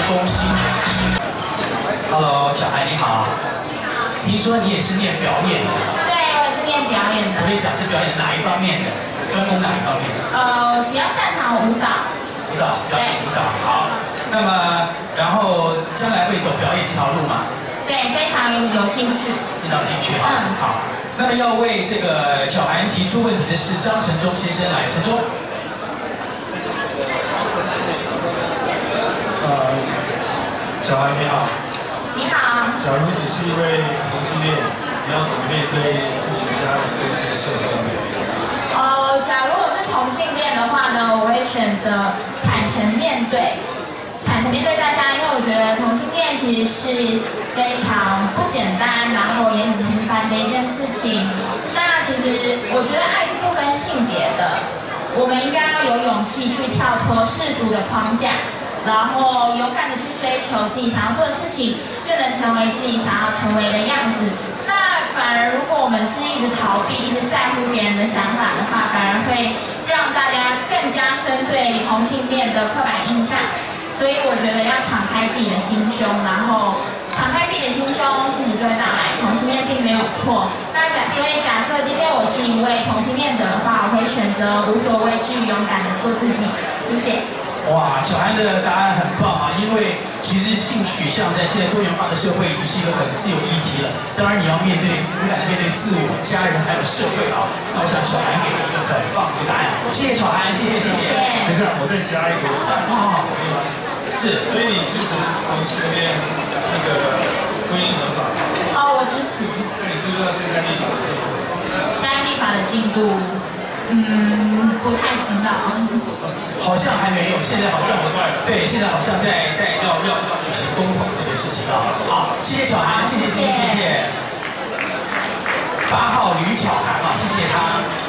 恭喜！Hello， 小孩你好。听说你也是念表演的？ 对，我也是念表演的。 可不可以讲是表演哪一方面的？专攻哪一方面？ 比较擅长舞蹈。 舞蹈，表演舞蹈。好，那么然后将来会走表演这条路吗？ 对，非常有兴趣。 非常有兴趣啊。好，那么要为这个小韩提出问题的是张承忠先生，来，承忠。 小韩你好。 你好。 假如你是一位同性恋，你要怎么面对自己的家人跟这些社会？ 假如我是同性恋的话呢，我会选择坦诚面对大家，因为我觉得同性恋其实是非常不简单，然后也很平凡的一件事情。那其实我觉得爱是不分性别的，我们应该要有勇气去跳脱世俗的框架，然后勇敢的去追求自己想要做的事情，就能成为自己想要成为的样子。那反而如果我们是一直逃避、一直在乎别人的想法的话，反而会让大家更加深对同性恋的刻板印象。所以我觉得要敞开自己的心胸，然后敞开自己的心胸，幸福就会到来。同性恋并没有错。所以假设今天我是一位同性恋者的话，我会选择无所畏惧、勇敢的做自己。谢谢。 哇，小韩的答案很棒啊！因为其实性取向在现在多元化的社会已经是一个很自由的议题了。当然，你要勇敢的面对自我、家人还有社会啊。那我想小韩给了一个很棒的答案，谢谢小韩，谢谢。 没事，我再加一个。 好， 是，所以你支持同性恋那个婚姻合法？ 我支持。 那你知不知道现在立法的进度？ 现在立法的进度，不太知道。 好像还没有，现在好像对，现在好像在要举行公投这个事情啊。好，谢谢小韩，谢谢。8号吕巧涵啊，谢谢他。